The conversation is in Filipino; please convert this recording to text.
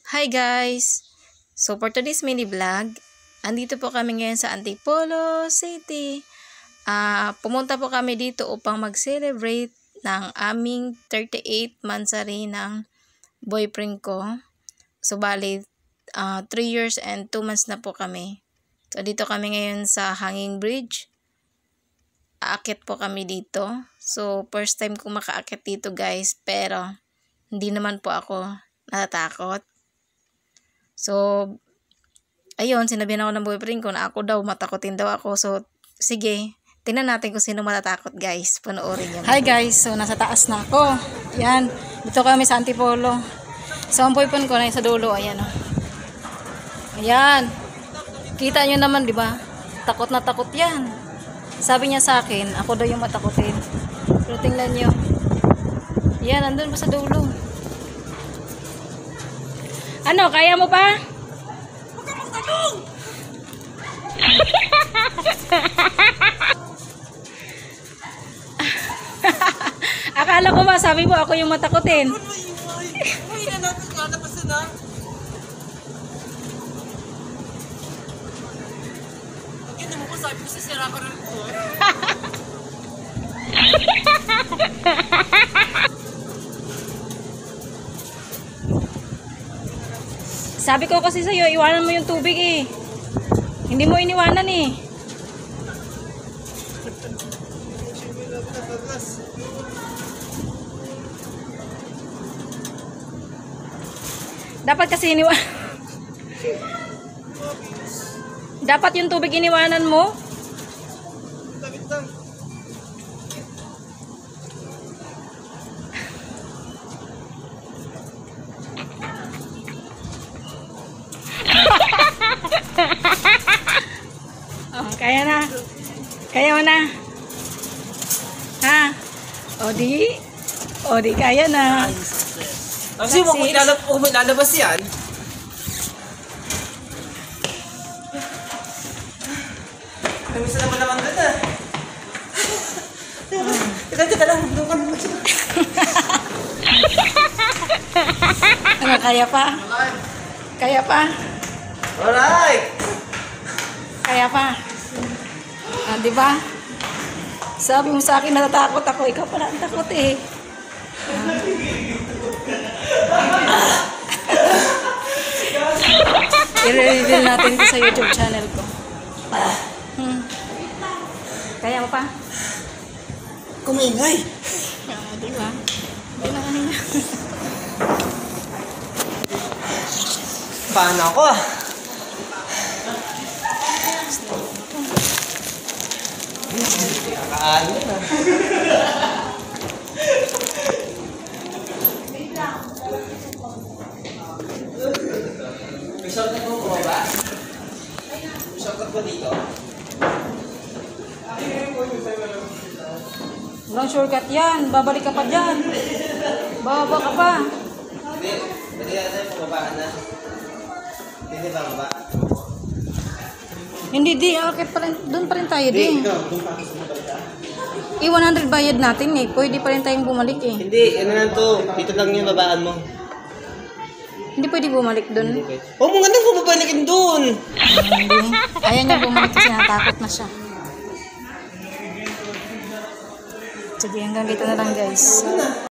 Hi guys! So for today's mini vlog, andito po kami ngayon sa Antipolo City. Pumunta po kami dito upang mag-celebrate ng aming 38th monthsary ng boyfriend ko. So bali, 3 years and 2 months na po kami. So dito kami ngayon sa Hanging Bridge. Aakyat po kami dito. So first time ko makaakyat dito guys, pero hindi naman po ako natatakot. So, ayun, sinabihan ako ng boyfriend ko na ako daw, matakotin daw ako. So, sige, tingnan natin kung sino matatakot guys. Panoorin nyo. Hi guys, so nasa taas na ako. Yan, dito kami sa Antipolo. So, ang boyfriend ko na sa dulo, ayan o. Ayan. Kita nyo naman, di ba? Takot na takot yan. Sabi niya sa akin, ako daw yung matakotin. Pero tingnan nyo. Yan, andun pa sa dulo. Ano, kaya mo pa? Huwag ka magtanong! Akala ko ba, sabi mo ako yung matakotin. Uy, na natin nga, napasan na. Pagyan naman ko, sabi ko sa sira ko rin ko. Sabi ko kasi sa'yo, iwanan mo yung tubig eh. Hindi mo iniwanan eh. Dapat kasi dapat yung tubig iniwanan mo. Oh, kaya na. Kaya mo na. Ha? O di kaya na. Kasi kung may lalabas yan. Kamisa naman naman doon ah. Teka lang. Doon ka naman siya. Ano, kaya pa? Kaya pa? Alright! Kaya pa? Di ba? Sabi mo sa akin natatakot ako, ikaw pala ang takot eh. I-reveal natin ito sa YouTube channel ko. Kaya mo pa? Kumingay! Di ba? Di na kanina. Paano ako ah? Kakaano na. May shortcut mo po ba? May shortcut mo dito? Walang shortcut yan. Babalik ka pa dyan. Bababa ka pa. Hindi. Dali natin pababaan na. Hindi ba baba? Hindi di. Akit pa rin. Doon pa rin tayo din. Ikaw, doon pa ako sumabalik ka. 100 bayad natin eh. Pwede pa rin tayong bumalik eh. Hindi, ano na to. Dito lang yung babaan mo. Hindi pwede bumalik doon. Huwag mo nga nang bumabalikin doon. Hindi. Ayaw niya bumalik kasi natakot na siya. Sige, hanggang dito na lang guys.